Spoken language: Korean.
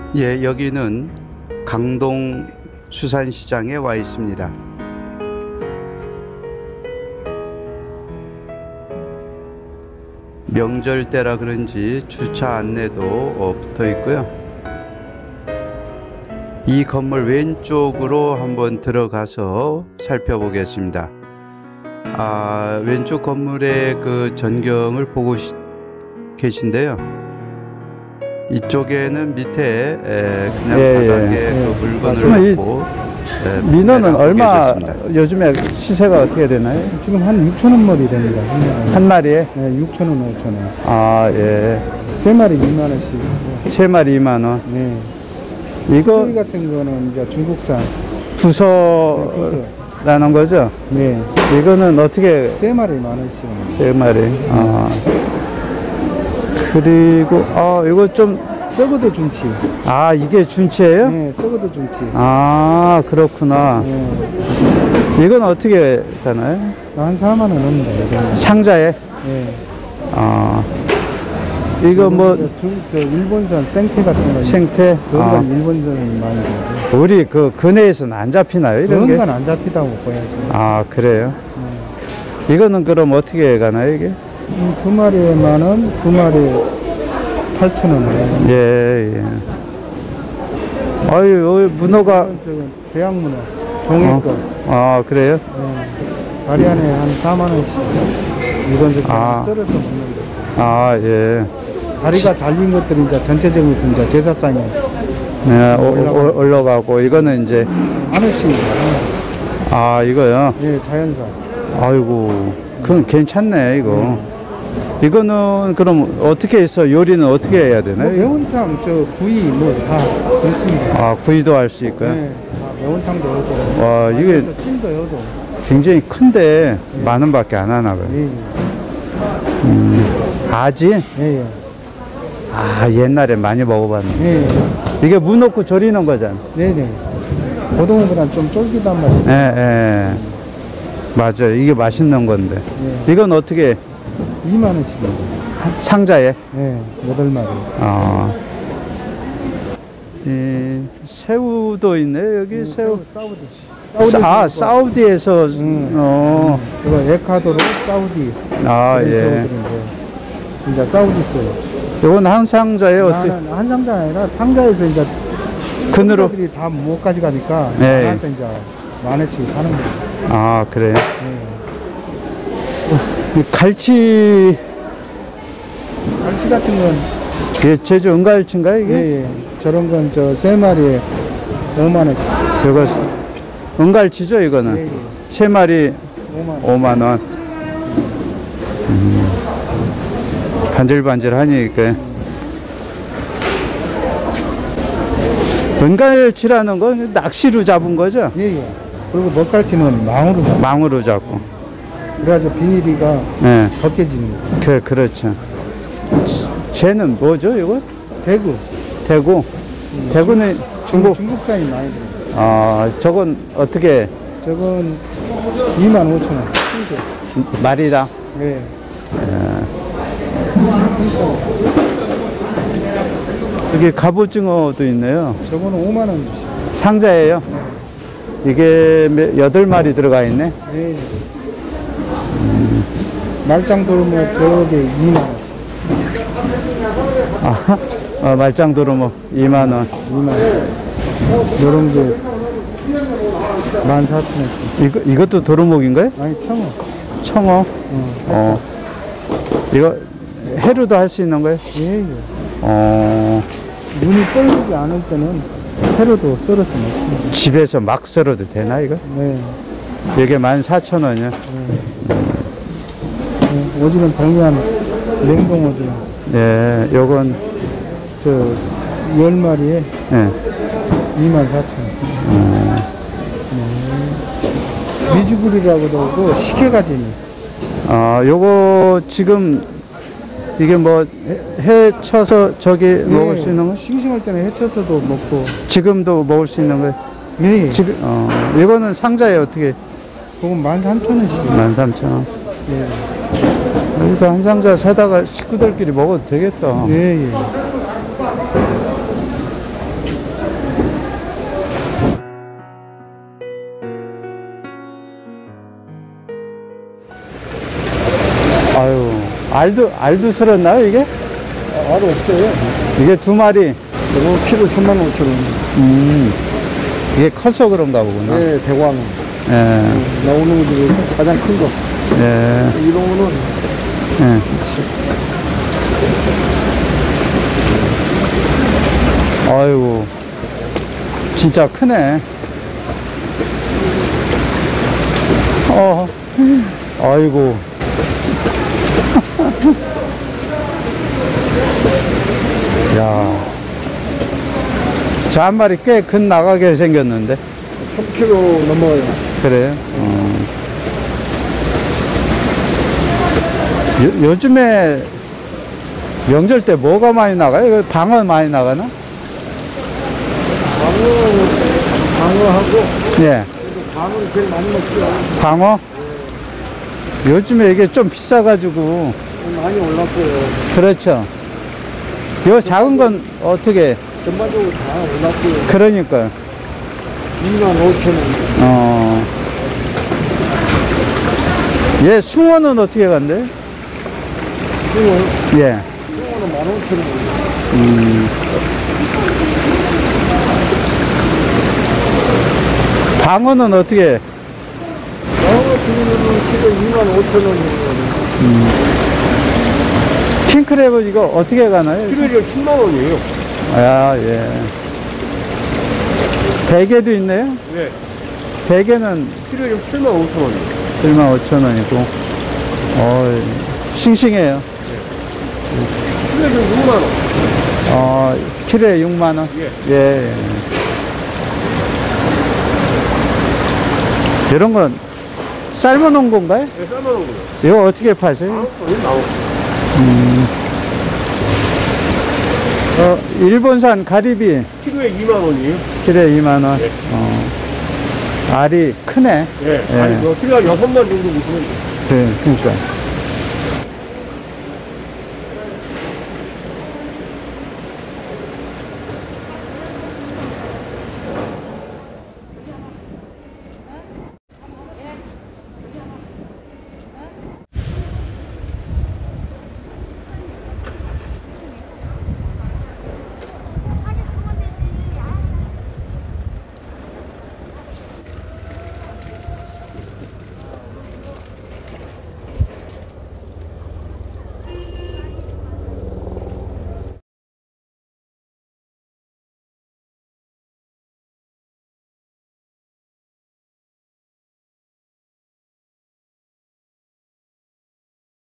예, 여기는 강동 수산시장에 와 있습니다. 명절 때라 그런지 주차 안내도 붙어 있고요. 이 건물 왼쪽으로 한번 들어가서 살펴보겠습니다. 왼쪽 건물의 그 전경을 보고 계신데요. 이쪽에는 밑에 그냥 바닥에 그 물건을 놓고 민어는 얼마 요즘에 시세가 어떻게 되나요? 지금 한 6,000원 머리 됩니다. 한 마리에? 네, 6,000원, 5,000원. 아, 예. 세 마리 2만 원씩. 세 마리 2만 원. 네. 이거 소리 같은 거는 이제 중국산. 부서라는 거죠? 네. 이거는 어떻게? 세 마리 1만 원씩. 세 마리. 아. 그리고 이거 좀 썩어도 준치. 아, 이게 준치예요? 네, 썩어도 준치. 아, 그렇구나. 네. 이건 어떻게 되나요? 한 4만 원 넘는다. 상자에? 네. 아. 이거 뭐 저 일본산 생태 같은 거. 생태? 그건 일본산이 많이 되고. 우리 그 근해에서는 안 잡히나요? 이런 게? 그런 건 안 잡히다고 보여야죠. 아, 그래요? 이거는 그럼 어떻게 가나요, 이게? 두 마리에 1만 원, 두 마리에 8,000원. 예, 예. 아유, 여기 문어가. 저건 대양문어. 동해 거. 아, 그래요? 네. 다리 안에 한 4만 원씩. 이건 좀 썰어서 먹는 거. 아, 예. 다리가 달린 것들이 이제 전체적으로 이제 제사상에. 네, 올라가고, 이거는 이제. 하나씩. 아, 이거요? 예, 자연산. 아이고, 그럼 괜찮네, 이거. 이거는 그럼 어떻게 해서 요리는 어떻게 해야 되나요? 매운탕, 구이 뭐 다 있습니다. 아, 구이도 할 수 있고요? 네, 매운탕도 하고. 와, 이게 찜도 하고. 굉장히 큰데 10,000원 밖에 안 하나 봐요. 예, 아지? 예. 아, 옛날에 많이 먹어봤는데. 예. 이게 무 넣고 절이는 거잖아. 네네. 고등어보다 좀 쫄깃한 맛이. 예, 예. 맞아요. 이게 맛있는 건데. 예. 이건 어떻게? 2만 원씩입니다. 상자에? 예, 8마리. 아. 이 새우도 있네, 여기 새우. 사우디. 사우디에서, 이거 에콰도르, 사우디. 아, 예. 새우들인데 이제 사우디 새우. 이건 한 상자에 어떻게? 한 상자 아니라 상자에서 이제 근으로? 들이 다 못 가져가니까. 네. 나한테 이제 10,000원씩 하는 거예요. 아, 그래요? 네. 갈치. 갈치 같은 건. 이게 제주 은갈치인가요, 이게? 예, 예. 저런 건 세 마리에 5만 원. 이거 은갈치죠, 이거는? 예, 예. 세 마리 5만 5만 원. 반질반질하니까. 은갈치라는 건 낚시로 잡은 거죠? 예, 예. 그리고 먹갈치는 망으로 잡고. 망으로 잡고. 그래가지고 비닐이가 예. 벗겨지는 거. 그렇죠. 쟤는 뭐죠, 이거? 대구. 대구? 대구는 중국산이 많이 들어요. 아, 저건 어떻게? 저건 25,000원. 말이랑? 네. 여기 갑오징어도 있네요. 저거는 5만 원. 상자예요? 이게 8마리 들어가 있네? 네. 말짱 돌면 저게 2만 원. 말짱 도루묵 2만 원. 2만 원. 요런 게 14,000원씩. 이것도 도루묵인가요? 아니, 청어. 청어? 이거 해루도 할 수 있는 거예요? 예, 예. 눈이 떨리지 않을 때는 회로도 썰어서 먹습니다. 집에서 막 썰어도 되나, 이거? 네. 이게 14,000원이요? 네. 오징어 동해안 냉동 오징어. 네, 요건 10마리에 네. 24,000원. 미주구리라고도 하고 식혜가지니. 요거 지금 이게 뭐 해쳐서 저기 먹을 수 있는 거? 싱싱할 때는 해쳐서도 먹고. 지금도 먹을 수 있는 거예요? 네. 지금 이거는 상자에 어떻게? 그건 13,000원씩. 13,000원. 네. 이거 한 상자 사다가 식구들끼리 먹어도 되겠다. 예, 예. 알도 설었나요, 이게? 알 없어요. 이게 2마리. 이거 키로 35,000원. 이게 커서 그런가 보구나. 네, 대광. 예, 나오는 것 중에서 가장 큰 거. 예, 이런 거는 예. 아이고, 진짜 크네. 아이고. 야, 저 한 마리 꽤 큰 나가게 생겼는데. 3kg 넘어요. 그래요? 요즘에 명절 때 뭐가 많이 나가요? 이거 방어 많이 나가나? 방어하고, 예. 방어를 제일 많이 먹죠. 방어? 요즘에 이게 좀 비싸가지고. 많이 올랐어요. 그렇죠. 요 작은 건 어떻게? 전반적으로 다 올랐어요. 그러니까요. 25,000원. 얘 숭어는 어떻게 간대? 숭어, 예. 숭어는 15,000원. 방어는 어떻게? 방어 기준으로는 키로 25,000원이에요. 킹크랩은 이거 어떻게 가나요? 키로에 10만원이에요. 아, 예. 대게도 있네요? 네. 대게는 키로에 75,000원이에요. 75,000원이고, 싱싱해요. 키로에 6만원. 키로에 6만원? 예. 예. 이런 건 삶아놓은 건가요? 네, 삶아놓은 거요. 이거 어떻게 파세요? 나오고. 일본산 가리비 키로에 2만원이에요. 키로에 2만원. 네. 알이 크네. 예. 예. 아니, 키로에 한 6만 정도 보시면 돼요. 그러니까.